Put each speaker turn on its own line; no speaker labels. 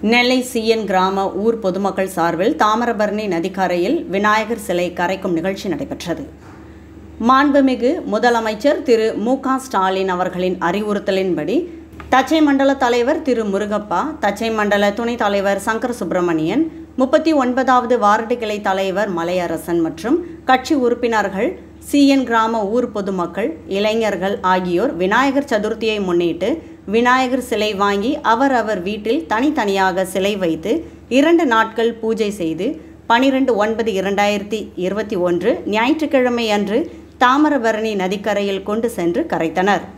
நெல்லை CN கிராம ஊர் பொதுமக்கள் சார்பில் தாமிரபரணி நதிக்கரையில் விநாயகர் சிலை கரைக்கும் நிகழ்ச்சி நடைபெற்றது. மாண்புமிகு முதலமைச்சர் திரு மு.க. ஸ்டாலின் அவர்களின் அறிவுறுத்தலின்படி தச்சை மண்டல தலைவர் திரு முருகப்பா, தச்சை மண்டல துணைத் தலைவர் சங்கர சுப்பிரமணியன், 39வது வார்டு கிளை தலைவர் மலையரசன் மற்றும் கட்சி உறுப்பினர்கள், சிஎன் கிராம ஊர் பொதுமக்கள், இளைஞர்கள் ஆகியோர் விநாயகர் சதுர்த்தியை முன்னிட்டு விநாயகர் சிலை வாங்கி அவரவர் வீட்டில் தனித்தனியாக சிலை வைத்து 2 நாட்கள் பூஜை செய்து 12/9/2021 ஞாயிற்றுக்கிழமை அன்று தாமிரபரணி நதிக்கரையில் கொண்டு சென்று கரைத்தனர்.